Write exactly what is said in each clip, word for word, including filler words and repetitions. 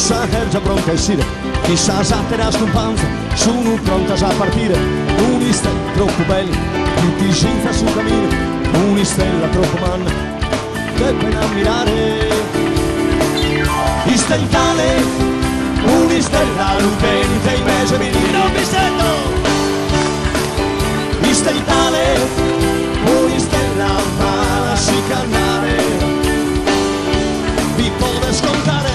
chissà che già pronta a essere, chissà sa te la scompanza, sono pronta a partire. Un'istella troppo bella, tutti scinza sul cammino, un'istella troppo manna, che pena ammirare. Istellitale, un'istella lucente in mezzo mi non mi sento. Istellitale, un'istella mala si cannare, vi può scontare.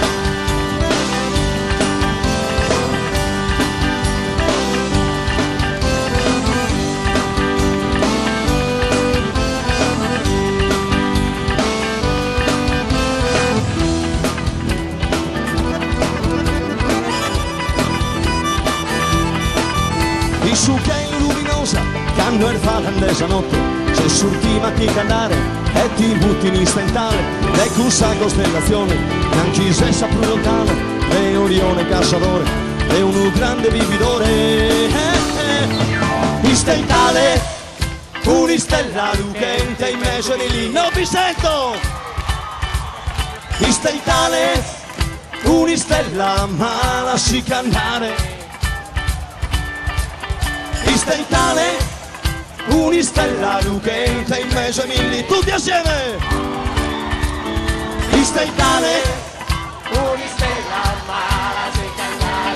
I su che è luminosa, quando è fatta andesa notte, se surtima ti candare e ti butti in istantale, le cussa costellazione, anche se sa più lontano, è Orione cacciatore, è un grande vividore. Eh, eh. Istantale, un'istella lucente in mezzo di lì, non vi sento! Istantale, un'istella mala si cantare. Istellitale, un'istella lucente in mezzo ai mille, tutti assieme! Istellitale, un'istella mala si cantare.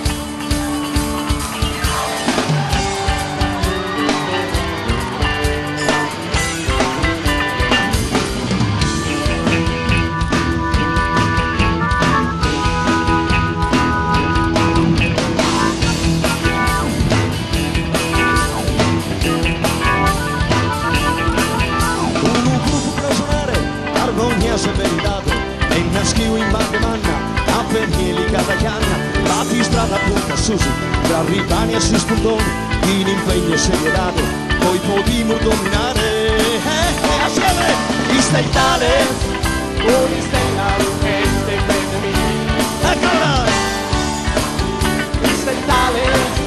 Se meritato e naschivo in bande manna a pernili catacanna, batti strada punta su su tra ripani e si spuntoni in impegno serietato poi podimo dominare. Eh, eh, assieme Istellitale, un'istella lucente in mezzo ai mille, eccola Istellitale.